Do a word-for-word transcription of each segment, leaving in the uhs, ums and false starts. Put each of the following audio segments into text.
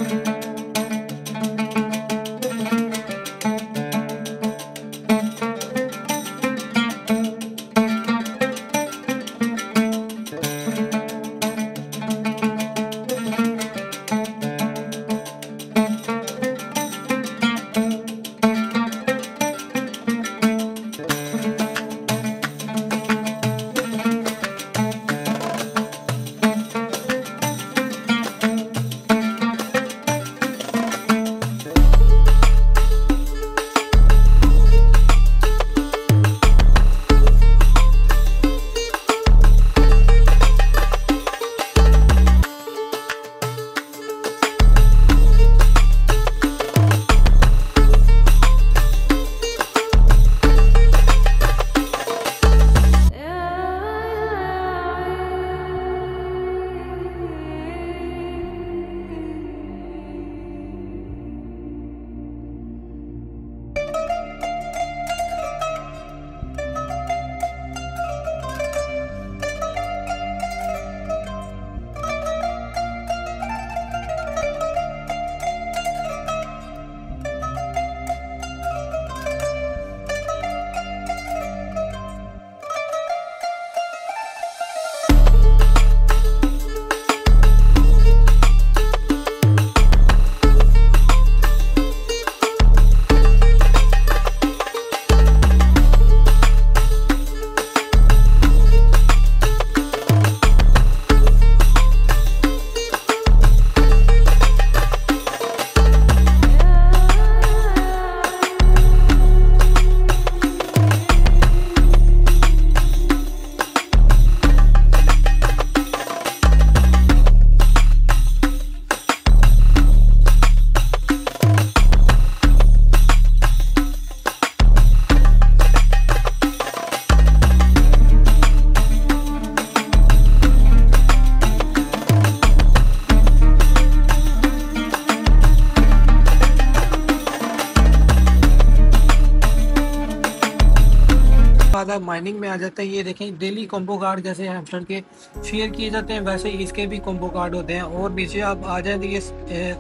बाद आप माइनिंग में आ जाते हैं। ये देखें डेली कॉम्बो कार्ड जैसे हैमस्टर के शेयर किए जाते हैं वैसे ही इसके भी कॉम्बो कार्ड होते हैं। और नीचे आप आ जाए तो ये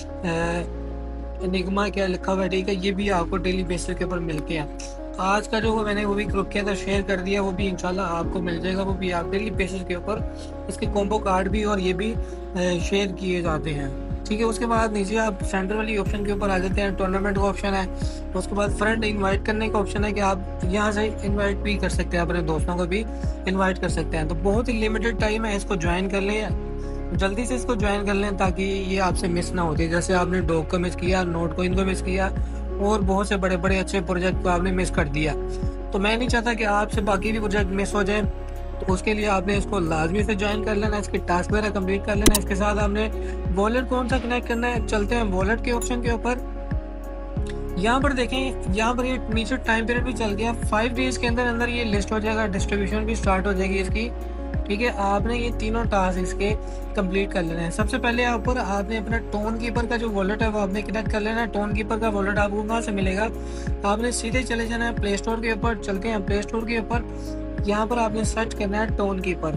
एनिग्मा क्या लिखा हुआ है, ठीक है, ये भी आपको डेली बेसिस के ऊपर मिलते हैं। आज का जो मैंने वो भी ग्रुप किया था शेयर कर दिया, वो भी इंशाल्लाह आपको मिल जाएगा। वो भी आप डेली बेसिस के ऊपर इसके कॉम्बो कार्ड भी और ये भी शेयर किए जाते हैं, ठीक है। उसके बाद नीचे आप सेंटर वाली ऑप्शन के ऊपर आ जाते हैं, टूर्नामेंट का ऑप्शन है। उसके बाद फ्रेंड इनवाइट करने का ऑप्शन है कि आप यहाँ से इनवाइट भी कर सकते हैं, अपने दोस्तों को भी इनवाइट कर सकते हैं। तो बहुत ही लिमिटेड टाइम है, इसको ज्वाइन कर लें, जल्दी से इसको ज्वाइन कर लें ताकि ये आपसे मिस ना होती। जैसे आपने डॉग को मिस किया, नोट कोइन को मिस किया और बहुत से बड़े बड़े अच्छे प्रोजेक्ट को आपने मिस कर दिया। तो मैं नहीं चाहता कि आपसे बाकी भी प्रोजेक्ट मिस हो जाए, तो उसके लिए आपने इसको लाजमी से ज्वाइन कर लेना, इसके टास्क वगैरह कंप्लीट कर लेना। इसके साथ आपने वॉलेट कौन सा कनेक्ट करना है, चलते हैं वॉलेट के ऑप्शन के ऊपर। यहाँ पर देखें, यहाँ पर ये नीचे टाइम पीरियड भी चल गया, फाइव डेज के अंदर अंदर ये लिस्ट हो जाएगा, डिस्ट्रीब्यूशन भी स्टार्ट हो जाएगी इसकी, ठीक है। आपने ये तीनों टास्क इसके कंप्लीट कर लेना है। सबसे पहले यहाँ पर आपने अपना टोन कीपर का जो वॉलेट है वो आपने कनेक्ट कर लेना है। टोन कीपर का वॉलेट आपको कहाँ से मिलेगा, आपने सीधे चले जाना है प्ले स्टोर के ऊपर। चलते हैं प्ले स्टोर के ऊपर, यहाँ पर आपने सर्च करना है टोन कीपर।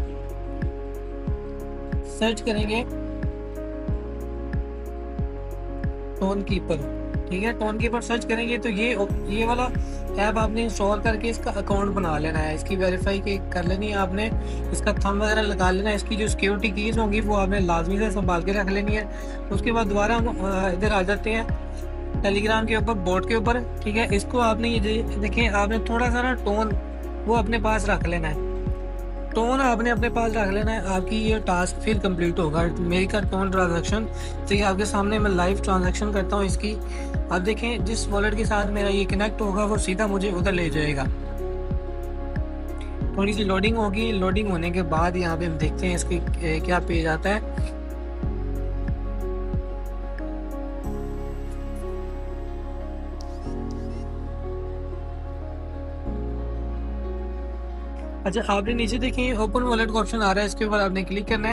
सर्च करेंगे टोन कीपर, ठीक है। टोन कीपर सर्च करेंगे तो ये ये वाला ऐप आपने इंस्टॉल करके इसका अकाउंट बना लेना है, इसकी वेरीफाई की कर लेनी है आपने, इसका थंब वगैरह लगा लेना है। इसकी जो सिक्योरिटी कीज होंगी वो आपने लाजमी से संभाल के रख लेनी है। उसके बाद दोबारा हम इधर आ जाते हैं टेलीग्राम के ऊपर, बोर्ड के ऊपर, ठीक है। इसको आपने ये देखें, आपने थोड़ा सा ना टोन वो अपने पास रख लेना है, टोन आपने अपने पास रख लेना है। आपकी ये टास्क फिर कंप्लीट होगा। मेरी का टोन ट्रांजैक्शन, तो ये आपके सामने मैं लाइव ट्रांजैक्शन करता हूँ इसकी। आप देखें जिस वॉलेट के साथ मेरा ये कनेक्ट होगा वो सीधा मुझे उधर ले जाएगा। थोड़ी सी लोडिंग होगी, लोडिंग होने के बाद यहाँ पे हम देखते हैं इसकी क्या पेज आता है। अच्छा, आपने नीचे देखिए ओपन वॉलेट का ऑप्शन आ रहा है, इसके ऊपर आपने क्लिक करना है,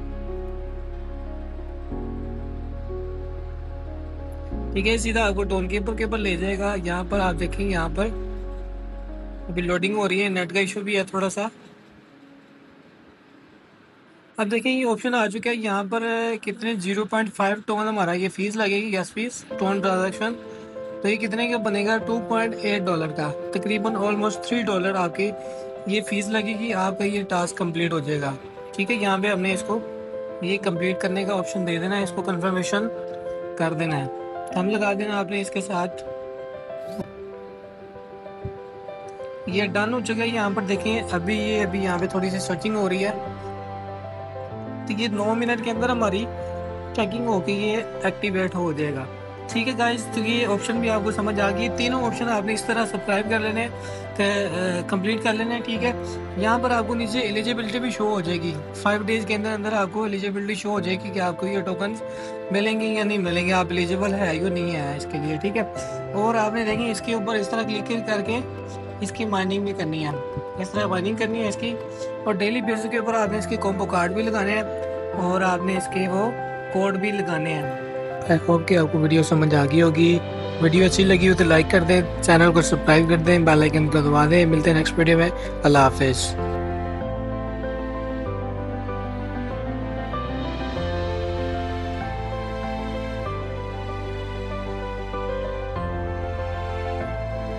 ठीक है। सीधा आपको टोन कीपर के ऊपर ले जाएगा। यहाँ पर आप देखें, यहाँ पर अभी लोडिंग हो रही है, नेट का इशू भी है थोड़ा सा। अब देखिए ये ऑप्शन आ चुका है यहाँ पर कितने जीरो पॉइंट फाइव टोन हमारा ये फीस लगेगी, गैस फीस टोन ट्रांजेक्शन। तो ये कितने का बनेगा, टू पॉइंट एट डॉलर का, तकरीबन ऑलमोस्ट थ्री डॉलर आपकी ये फीस लगेगी, आपका ये टास्क कंप्लीट हो जाएगा। ठीक है, यहाँ पे हमने इसको ये कंप्लीट करने का ऑप्शन दे देना है, इसको कंफर्मेशन कर देना है, हम लगा देना आपने इसके साथ। ये डन हो चुका है। यहाँ पर देखें अभी ये अभी यहाँ पे थोड़ी सी सर्चिंग हो रही है, तो ये नौ मिनट के अंदर हमारी चेकिंग होके ये एक्टिवेट हो जाएगा। ठीक है गाइस, तो ये ऑप्शन भी आपको समझ आ गई। तीनों ऑप्शन आपने इस तरह सब्सक्राइब कर लेने, कंप्लीट कर लेने। ठीक है, यहाँ पर आपको नीचे एलिजिबिलिटी भी शो हो जाएगी, फाइव डेज के अंदर अंदर आपको एलिजिबिलिटी शो हो जाएगी कि आपको ये टोकन मिलेंगे या नहीं मिलेंगे, आप एलिजिबल है या नहीं है इसके लिए। ठीक है, और आपने देखें इसके ऊपर इस तरह क्लिक करके इसकी माइनिंग भी करनी है, इस तरह माइनिंग करनी है इसकी, और डेली बेसिस के ऊपर आपने इसके कॉम्बो कार्ड भी लगाने हैं और आपने इसके वो कोड भी लगाने हैं। आई होप कि आपको वीडियो समझ आ गई होगी। वीडियो अच्छी लगी हो तो लाइक कर दें, चैनल को सब्सक्राइब कर दें, बेल आइकन को दबा दें। मिलते हैं नेक्स्ट वीडियो में। अल्लाह हाफिज़।